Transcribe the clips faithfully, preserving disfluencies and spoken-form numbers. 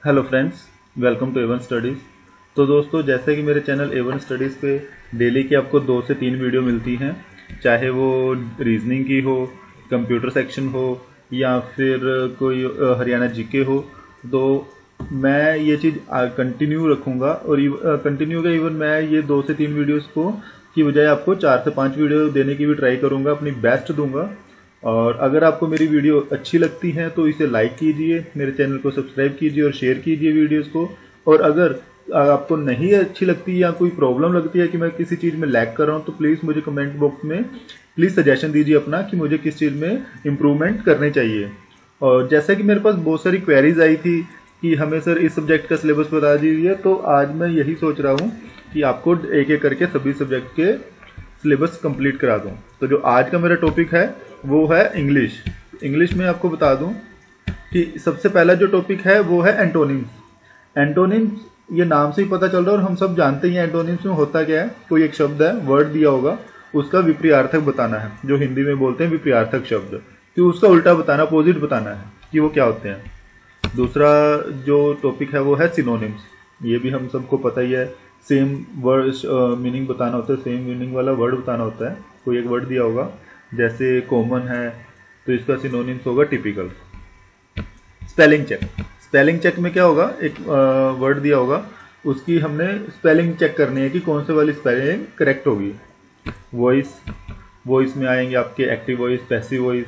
Hello friends, welcome to Avon studies. तो दोस्तों, जैसे कि मेरे चैनल एवन स्टडीज़ पे डेली की आपको दो से तीन वीडियो मिलती हैं, चाहे वो रीजनिंग की हो, कंप्यूटर सेक्शन हो या फिर कोई अ, हरियाणा जीके हो, तो मैं ये चीज़ कंटिन्यू रखूँगा और कंटिन्यू का इवन मैं ये दो से तीन वीडियोज़ को की बजाय आपको चार से पाँच वीडियो देने की भी ट्राई करूँगा, अपनी बेस्ट दूंगा। और अगर आपको मेरी वीडियो अच्छी लगती है तो इसे लाइक कीजिए, मेरे चैनल को सब्सक्राइब कीजिए और शेयर कीजिए वीडियोस को। और अगर आपको नहीं अच्छी लगती या कोई प्रॉब्लम लगती है कि मैं किसी चीज़ में लैग कर रहा हूँ, तो प्लीज़ मुझे कमेंट बॉक्स में प्लीज़ सजेशन दीजिए अपना कि मुझे किस चीज़ में इम्प्रूवमेंट करनी चाहिए। और जैसा कि मेरे पास बहुत सारी क्वेरीज आई थी कि हमें सर इस सब्जेक्ट का सिलेबस बता दीजिए, तो आज मैं यही सोच रहा हूँ कि आपको एक एक करके सभी सब्जेक्ट के सिलेबस कंप्लीट करा दूं। तो जो आज का मेरा टॉपिक है वो है इंग्लिश। इंग्लिश में आपको बता दूं कि सबसे पहला जो टॉपिक है वो है एंटोनिम्स। एंटोनिम्स ये नाम से ही पता चल रहा है और हम सब जानते ही हैं एंटोनिम्स में होता क्या है। कोई एक शब्द है, वर्ड दिया होगा, उसका विपरीतार्थक बताना है, जो हिंदी में बोलते हैं विपरीतार्थक शब्द, कि उसका उल्टा बताना, अपोजिट बताना है कि वो क्या होते हैं। दूसरा जो टॉपिक है वो है सिनोनिम्स। ये भी हम सबको पता ही है, सेम वर्ड मीनिंग बताना होता है, सेम मीनिंग वाला वर्ड बताना होता है। कोई एक वर्ड दिया होगा, जैसे कॉमन है तो इसका सिनोनिम्स होगा typical. Spelling check. Spelling check में क्या होगा, एक वर्ड दिया होगा, उसकी हमने स्पेलिंग चेक करनी है कि कौन से वाली स्पेलिंग करेक्ट होगी। वॉइस, वॉइस में आएंगे आपके active voice, passive voice.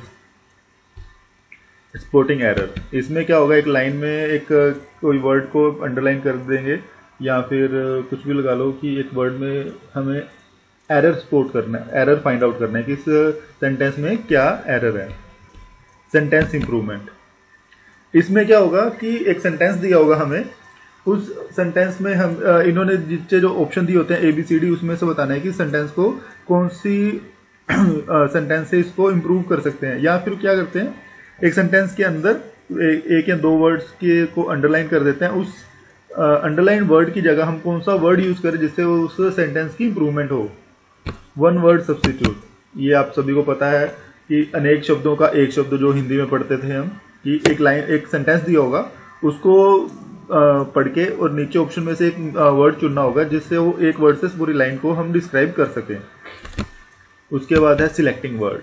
Sporting error, इसमें क्या होगा, एक लाइन में एक कोई वर्ड को अंडरलाइन कर देंगे या फिर कुछ भी लगा लो कि एक वर्ड में हमें एरर स्पॉट करना है, एरर फाइंड आउट करना है कि इस सेंटेंस में क्या एरर है। सेंटेंस इंप्रूवमेंट, इसमें क्या होगा कि एक सेंटेंस दिया होगा हमें, उस सेंटेंस में हम इन्होंने जितने जो ऑप्शन दिए होते हैं ए बी सी डी, उसमें से बताना है कि सेंटेंस को कौन सी सेंटेंस से इसको इम्प्रूव कर सकते हैं। या फिर क्या करते हैं, एक सेंटेंस के अंदर एक या दो वर्ड्स के को अंडरलाइन कर देते हैं, उस अंडरलाइन uh, वर्ड की जगह हम कौन सा वर्ड यूज करें जिससे उस सेंटेंस की इंप्रूवमेंट हो। वन वर्ड सब्स्टिट्यूट, ये आप सभी को पता है कि अनेक शब्दों का एक शब्द, जो हिंदी में पढ़ते थे हम, कि एक लाइन, एक सेंटेंस दिया होगा, उसको uh, पढ़ के और नीचे ऑप्शन में से एक वर्ड uh, चुनना होगा जिससे वो एक वर्ड से पूरी लाइन को हम डिस्क्राइब कर सकें। उसके बाद है सिलेक्टिंग वर्ड।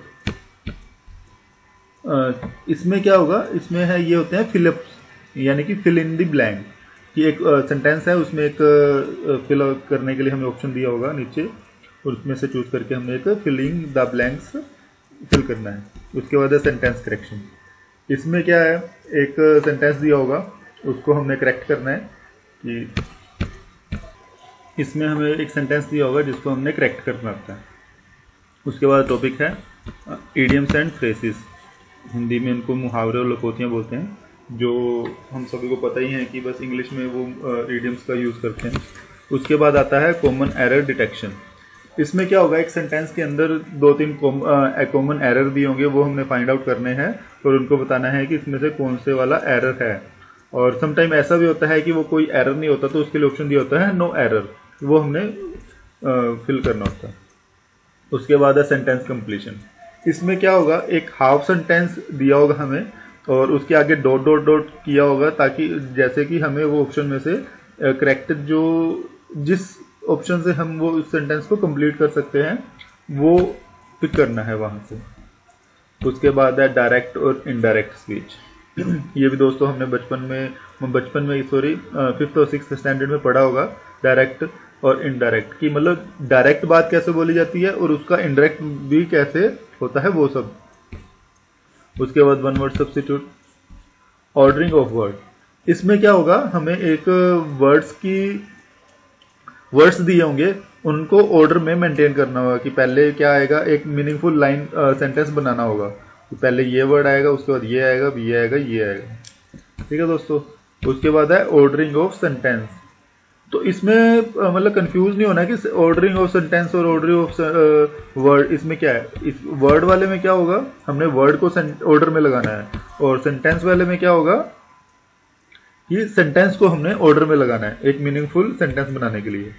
uh, इसमें क्या होगा, इसमें है ये होते हैं फिलअप्स, यानी कि फिल इन द ब्लैंक, कि एक सेंटेंस uh, है, उसमें एक फिल uh, करने के लिए हमें ऑप्शन दिया होगा नीचे, और उसमें से चूज करके हमने एक फिलिंग द ब्लैंक्स फिल करना है। उसके बाद है सेंटेंस करेक्शन। इसमें क्या है, एक सेंटेंस दिया होगा, उसको हमने करेक्ट करना है कि इसमें हमें एक सेंटेंस दिया होगा जिसको हमने करेक्ट करना होता है। उसके बाद टॉपिक है इडियम्स एंड फ्रेजेस। हिंदी में इनको मुहावरे और लकोतियाँ बोलते हैं, जो हम सभी को पता ही है कि बस इंग्लिश में वो इडियम्स का यूज़ करते हैं। उसके बाद आता है कॉमन एरर डिटेक्शन। इसमें क्या होगा, एक सेंटेंस के अंदर दो तीन कॉमन एरर दिए होंगे, वो हमने फाइंड आउट करने हैं और उनको बताना है कि इसमें से कौन से वाला एरर है। और समटाइम ऐसा भी होता है कि वो कोई एरर नहीं होता, तो उसके लिए ऑप्शन दिया होता है नो एरर, वो हमने फिल करना होता है। उसके बाद है सेंटेंस कंप्लीशन। इसमें क्या होगा, एक हाफ सेंटेंस दिया होगा हमें और उसके आगे डॉट डॉट डॉट किया होगा, ताकि जैसे कि हमें वो ऑप्शन में से करेक्ट जो जिस ऑप्शन से हम वो उस सेंटेंस को कंप्लीट कर सकते हैं वो पिक करना है वहां से। उसके बाद है डायरेक्ट और इनडायरेक्ट स्पीच। ये भी दोस्तों हमने बचपन में बचपन में सॉरी फिफ्थ और सिक्स्थ स्टैंडर्ड में पढ़ा होगा, डायरेक्ट और इनडायरेक्ट, की मतलब डायरेक्ट बात कैसे बोली जाती है और उसका इनडायरेक्ट भी कैसे होता है, वो सब। उसके बाद one word substitute. Ordering of word, इसमें क्या होगा, हमें एक वर्ड्स की वर्ड्स दिए होंगे, उनको ऑर्डर में मेंटेन करना होगा कि पहले क्या आएगा, एक मीनिंगफुल लाइन सेंटेंस बनाना होगा कि पहले ये वर्ड आएगा, उसके बाद ये आएगा, ये आएगा, ये आएगा। ठीक है दोस्तों। उसके बाद है ऑर्डरिंग ऑफ सेंटेंस। तो इसमें मतलब कंफ्यूज नहीं होना कि ऑर्डरिंग ऑफ सेंटेंस और ऑर्डरिंग ऑफ वर्ड, इसमें क्या है। इस वर्ड वाले में क्या होगा, हमने वर्ड को ऑर्डर में लगाना है, और सेंटेंस वाले में क्या होगा कि सेंटेंस को हमने ऑर्डर में लगाना है एक मीनिंगफुल सेंटेंस बनाने के लिए।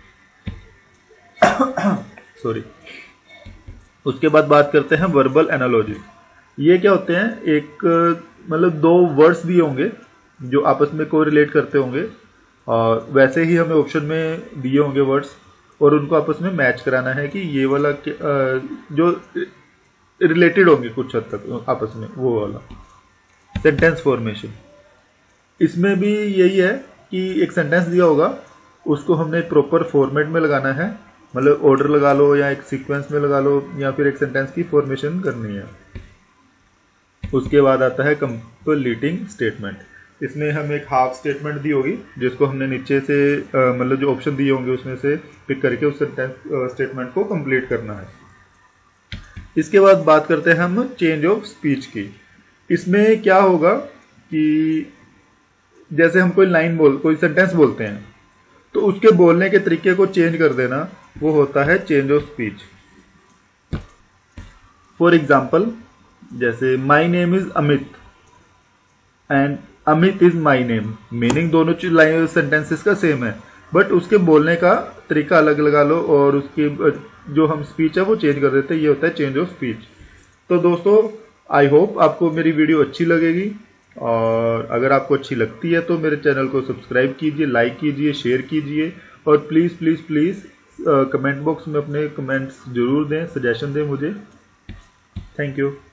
सॉरी। उसके बाद बात करते हैं वर्बल एनालॉजी। ये क्या होते हैं, एक मतलब दो वर्ड्स दिए होंगे, जो आपस में को रिलेट करते होंगे, और वैसे ही हमें ऑप्शन में दिए होंगे वर्ड्स, और उनको आपस में मैच कराना है कि ये वाला जो रिलेटेड होंगे कुछ हद तक आपस में, वो वाला सेंटेंस फॉर्मेशन। इसमें भी यही है कि एक सेंटेंस दिया होगा, उसको हमने प्रॉपर फॉर्मेट में लगाना है, मतलब ऑर्डर लगा लो या एक सीक्वेंस में लगा लो, या फिर एक सेंटेंस की फॉर्मेशन करनी है। उसके बाद आता है कंप्लीटिंग स्टेटमेंट। इसमें हमें एक हाफ स्टेटमेंट दी होगी जिसको हमने नीचे से मतलब जो ऑप्शन दिए होंगे उसमें से पिक करके उस सेंटेंस स्टेटमेंट को कंप्लीट करना है। इसके बाद बात करते हैं हम चेंज ऑफ स्पीच की। इसमें क्या होगा कि जैसे हम कोई लाइन बोल कोई सेंटेंस बोलते हैं तो उसके बोलने के तरीके को चेंज कर देना, वो होता है change of speech. For example, जैसे my name is Amit and Amit is my name, meaning दोनों लाइन सेंटेंसेस का सेम है, बट उसके बोलने का तरीका अलग लगा लो और उसकी जो हम स्पीच है वो चेंज कर देते हैं। ये होता है चेंज ऑफ स्पीच। तो दोस्तों, आई होप आपको मेरी वीडियो अच्छी लगेगी, और अगर आपको अच्छी लगती है तो मेरे चैनल को सब्सक्राइब कीजिए, लाइक कीजिए, शेयर कीजिए, और please please please comment box में अपने कमेंट्स जरूर दें, सजेशन दें मुझे। Thank you.